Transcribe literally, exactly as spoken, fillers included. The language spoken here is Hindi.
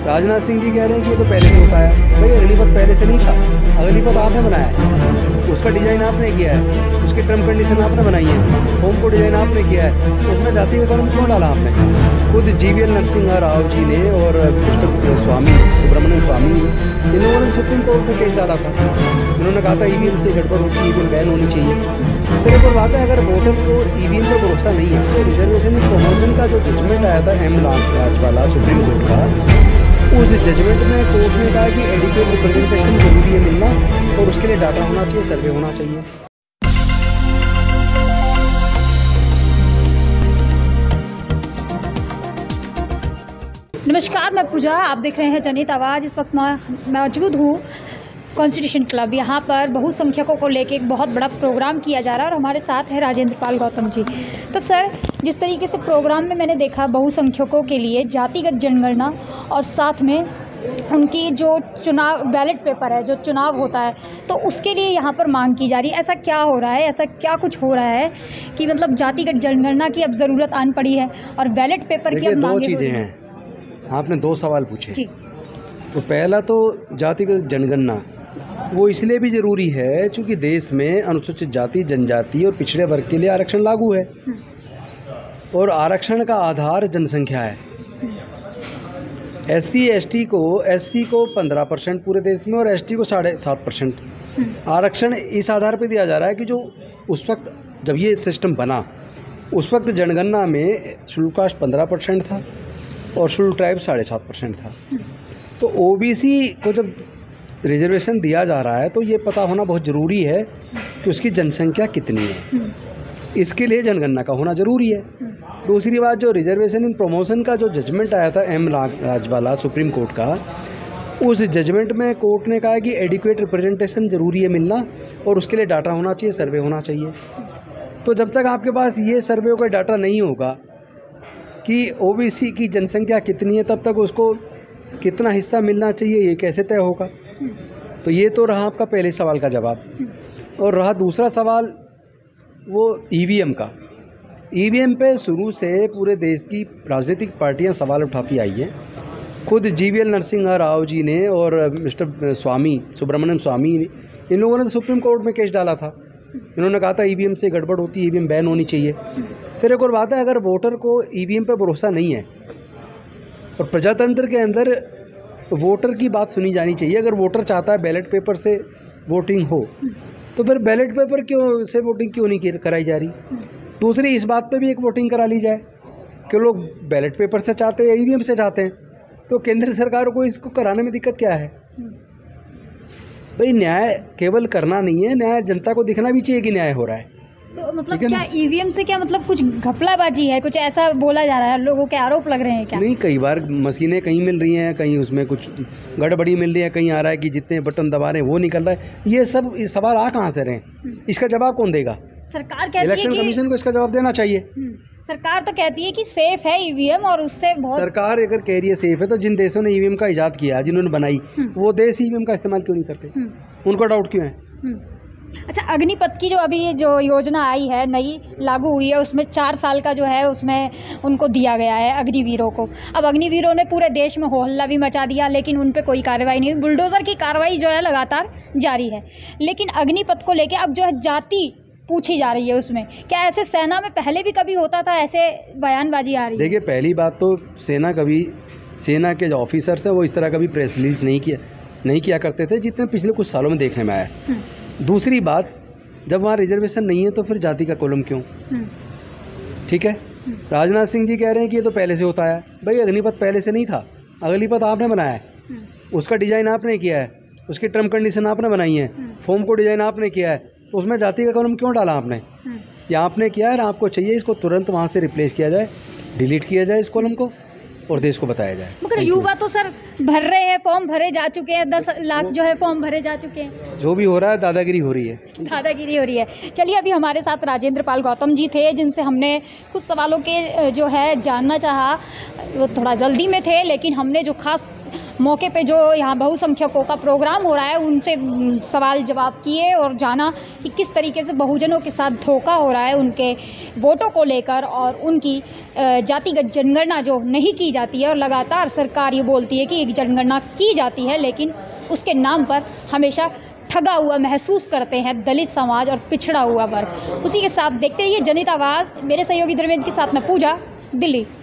राजनाथ सिंह जी कह रहे हैं कि ये तो पहले से होता है। भाई अग्निपथ पहले से नहीं था, अग्निपथ आपने बनाया है, उसका डिज़ाइन आपने किया है, उसकी टर्म कंडीशन आपने बनाई है, होम को डिज़ाइन आपने किया है, तो उसमें जाति का कानून क्यों डाला आपने? खुद जीवीएल नरसिंह राव जी ने और मिस्टर स्वामी सुब्रमण्यम स्वामी इन लोगों ने सुप्रीम कोर्ट में केस डाला था। उन्होंने कहा था ईवीएम से गड़बड़ होती है, ईवीएम बैन होनी चाहिए। फिर एक और बात है, अगर वोटर को ईवीएम पर भरोसा नहीं है तो रिजर्वेशन प्रमोशन का जो जजमेंट आया था एम राजवाला सुप्रीम कोर्ट का, उस जजमेंट में कोर्ट ने कहा कि एडिक्वेट रिप्रेजेंटेशन जरूरी है मिलना और उसके लिए डाटा होना चाहिए, सर्वे होना चाहिए। नमस्कार, मैं पूजा, आप देख रहे हैं जनहित आवाज़। इस वक्त मैं मौजूद हूँ कॉन्स्टिट्यूशन क्लब। यहाँ पर बहुसंख्यकों को लेकर एक बहुत बड़ा प्रोग्राम किया जा रहा है और हमारे साथ है राजेंद्र पाल गौतम जी। तो सर, जिस तरीके से प्रोग्राम में मैंने देखा बहुसंख्यकों के लिए जातिगत जनगणना और साथ में उनकी जो चुनाव बैलेट पेपर है, जो चुनाव होता है, तो उसके लिए यहाँ पर मांग की जा रही है। ऐसा क्या हो रहा है, ऐसा क्या कुछ हो रहा है कि मतलब जातिगत जनगणना की अब ज़रूरत आन पड़ी है और बैलेट पेपर की अब दो मांगे चीज़ें हैं। आपने दो सवाल पूछे जी। तो पहला तो जातिगत जनगणना वो इसलिए भी ज़रूरी है क्योंकि देश में अनुसूचित जाति, जनजाति और पिछड़े वर्ग के लिए आरक्षण लागू है और आरक्षण का आधार जनसंख्या है। एससी एसटी को एससी को पंद्रह परसेंट पूरे देश में और एसटी को साढ़े सात परसेंट आरक्षण इस आधार पर दिया जा रहा है कि जो उस वक्त जब ये सिस्टम बना उस वक्त जनगणना में शेड्यूल कास्ट पंद्रह परसेंट था और शेड्यूल ट्राइब साढ़े सात परसेंट था। तो ओबीसी को जब रिजर्वेशन दिया जा रहा है तो ये पता होना बहुत ज़रूरी है कि उसकी जनसंख्या कितनी है, इसके लिए जनगणना का होना ज़रूरी है। दूसरी बात, जो रिजर्वेशन इन प्रमोशन का जो जजमेंट आया था एम राजवाला सुप्रीम कोर्ट का, उस जजमेंट में कोर्ट ने कहा कि एडिक्वेट रिप्रेजेंटेशन ज़रूरी है मिलना और उसके लिए डाटा होना चाहिए, सर्वे होना चाहिए। तो जब तक आपके पास ये सर्वे का डाटा नहीं होगा कि ओबीसी की जनसंख्या कितनी है, तब तक उसको कितना हिस्सा मिलना चाहिए ये कैसे तय होगा? तो ये तो रहा आपका पहले सवाल का जवाब। और रहा दूसरा सवाल वो ईवीएम का। ईवीएम पे शुरू से पूरे देश की राजनीतिक पार्टियां सवाल उठाती आई हैं। खुद जीवीएल नरसिंह राव जी ने और मिस्टर स्वामी सुब्रमण्यम स्वामी इन लोगों ने तो सुप्रीम कोर्ट में केस डाला था। इन्होंने कहा था ईवीएम से गड़बड़ होती है, ईवीएम बैन होनी चाहिए। फिर एक और बात है, अगर वोटर को ईवीएम पे भरोसा नहीं है और प्रजातंत्र के अंदर वोटर की बात सुनी जानी चाहिए। अगर वोटर चाहता है बैलेट पेपर से वोटिंग हो तो फिर बैलेट पेपर क्यों से वोटिंग क्यों नहीं कराई जा रही? दूसरी, इस बात पे भी एक वोटिंग करा ली जाए कि लोग बैलेट पेपर से चाहते हैं या ईवीएम से चाहते हैं, तो केंद्र सरकार को इसको कराने में दिक्कत क्या है? भाई न्याय केवल करना नहीं है, न्याय जनता को दिखना भी चाहिए कि न्याय हो रहा है। तो मतलब क्या ईवीएम से क्या मतलब कुछ घपलाबाजी है, कुछ ऐसा बोला जा रहा है, लोगों के आरोप लग रहे हैं क्या? नहीं, कई बार मशीनें कहीं मिल रही हैं, कहीं उसमें कुछ गड़बड़ी मिल रही है, कहीं आ रहा है कि जितने बटन दबा रहे हैं वो निकल रहा है। ये सब इस सवाल आ कहाँ से रहे हैं? इसका जवाब कौन देगा? सरकार कहती है, इलेक्शन कमीशन को इसका जवाब देना चाहिए। सरकार तो कहती है कि सेफ है ईवीएम और उससे बहुत। सरकार अगर कह रही है सेफ है तो जिन देशों ने ईवीएम का इजाद किया, जिन्होंने बनाई, वो देश ईवीएम का इस्तेमाल क्यों नहीं करते? उनको डाउट क्यों है? अच्छा, अग्निपथ की जो अभी जो योजना आई है, नई लागू हुई है, उसमें चार साल का जो है उसमें उनको दिया गया है अग्निवीरों को। अब अग्निवीरों ने पूरे देश में हो हल्ला भी मचा दिया, लेकिन उन पे कोई कार्रवाई नहीं हुई। बुलडोज़र की कार्रवाई जो है लगातार जारी है, लेकिन अग्निपथ को लेकर अब जो है जाति पूछी जा रही है उसमें। क्या ऐसे सेना में पहले भी कभी होता था, ऐसे बयानबाजी आ रही है? देखिए, पहली बात तो सेना कभी सेना के जो ऑफिसर्स हैं वो इस तरह कभी प्रेस रिलीज नहीं किया नहीं किया करते थे जितने पिछले कुछ सालों में देखने में आया। दूसरी बात, जब वहाँ रिजर्वेशन नहीं है तो फिर जाति का कॉलम क्यों? ठीक है, राजनाथ सिंह जी कह रहे हैं कि ये तो पहले से होता है। भाई अग्निपथ पहले से नहीं था, अग्निपथ आपने बनाया है, उसका डिज़ाइन आपने किया है, उसकी टर्म कंडीशन आपने बनाई है, फॉर्म को डिज़ाइन आपने किया है, तो उसमें जाति का कॉलम क्यों डाला आपने? या आपने किया है, आपको चाहिए इसको तुरंत वहाँ से रिप्लेस किया जाए, डिलीट किया जाए इस कॉलम को और देश को बताया जाए। मगर युवा तो सर भर रहे हैं, फॉर्म भरे जा चुके हैं, दस लाख जो है फॉर्म भरे जा चुके हैं। जो भी हो रहा है दादागिरी हो रही है, दादागिरी हो रही है। चलिए, अभी हमारे साथ राजेंद्र पाल गौतम जी थे, जिनसे हमने कुछ सवालों के जो है जानना चाहा। वो थोड़ा जल्दी में थे, लेकिन हमने जो खास मौके पे जो यहाँ बहुसंख्यकों का प्रोग्राम हो रहा है उनसे सवाल जवाब किए और जाना कि किस तरीके से बहुजनों के साथ धोखा हो रहा है उनके वोटों को लेकर, और उनकी जातिगत जनगणना जो नहीं की जाती है, और लगातार सरकार ये बोलती है कि जनगणना की जाती है लेकिन उसके नाम पर हमेशा ठगा हुआ महसूस करते हैं दलित समाज और पिछड़ा हुआ वर्ग। उसी के साथ देखते रहिए जनहित आवाज़। मेरे सहयोगी धर्मेंद्र के साथ मैं पूजा, दिल्ली।